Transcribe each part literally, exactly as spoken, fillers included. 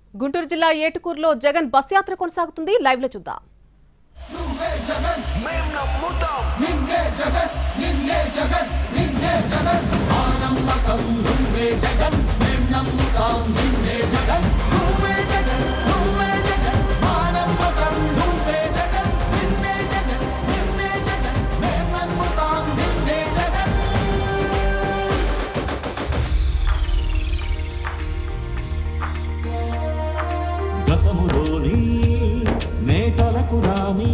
గుంటూరు జిల్లా ఏటుకూరులో జగన్ బస్ యాత్ర కొనసాగుతుంది. లైవ్ లో చూద్దాం. నువ్వే జగన్ మేం నమ్ముతాం నిన్నే జగన్ నిన్నే జగన్ నిన్నే జగన్ ఆ నమ్మకం నువ్వే జగన్ మేం నమ్ముతాం నిన్నే జగన్ నువ్వే జగన్ నువ్వే జగన్ ఆ నమ్మకం నువ్వే జగన్ నిన్నే జగన్ నిన్నే జగన్ మేం నమ్ముతాం నిన్నే జగన్ గతములోని నేతలకు రాని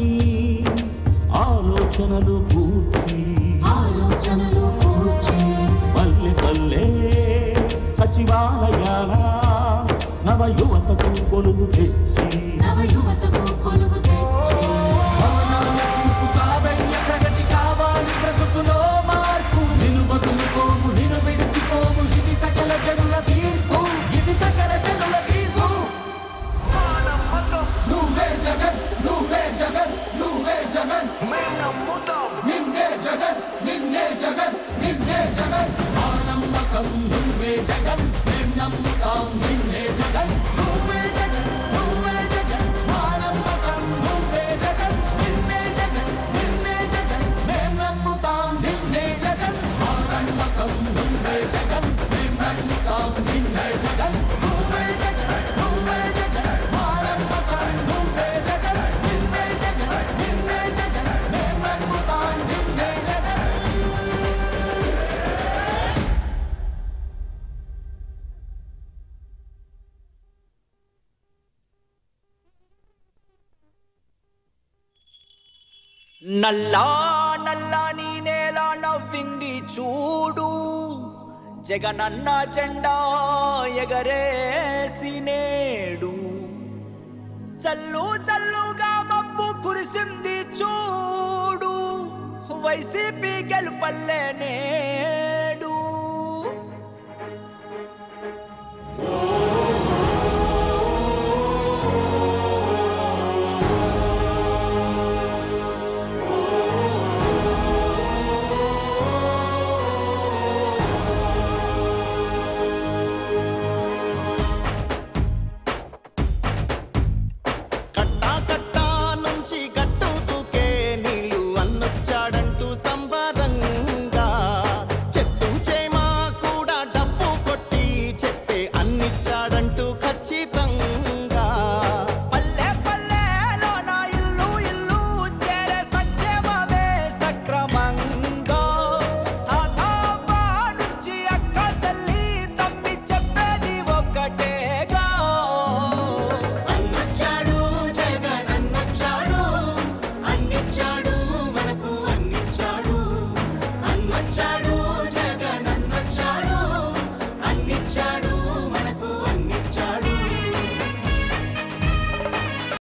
ఆలోచనలు పూర్తి ఆలోచనలు పూర్తి పల్లె పల్లె సచివాలయాల నవ యువతకు కొలువు తెచ్చి నవ యువతకు కొలువు తెచ్చి భవనాల తీర్పు కావయ్య ప్రగతి కావాలి బ్రతుకులో మార్పు నిన్ను బతుకుకోము నిన్ను విడిచిపోము ఇది సకల జనుల తీర్పు ఇది సకల జనుల తీర్పు నువ్వే జగన్ నువ్వే జగన్ నువ్వే జగన్ మేం నమ్ముతాం నిన్నే జగన్ నిన్నే జగన్ నిన్నే జగన్ ఆ నమ్మకం నువ్వే జగన్ మేం నమ్ముతాం నిన్నే జగన్ నువ్వే జగన్ నువ్వే జగన్ ఆ నమ్మకం నువ్వే జగన్ నిన్నే జగన్ నిన్నే జగన్ మేం నమ్ముతాం నిన్నే జగన్ ఆ నమ్మకం నువ్వే జగన్ మేం నమ్ముతాం నిన్నే జగన్ నువ్వే జగన్ నువ్వే జగన్ ఆ నమ్మకం నువ్వే జగన్ నిన్నే జగన్ నిన్నే జగన్ మేం నమ్ముతాం నిన్నే జగన్ నల్లా నల్లాని నేల నవ్వింది చూడు జగనన్న జెండా ఎగరేసి నేడు చల్లు చల్లుగా మబ్బు కురిసింది చూడు వైసీపీ గెలుపల్లేనే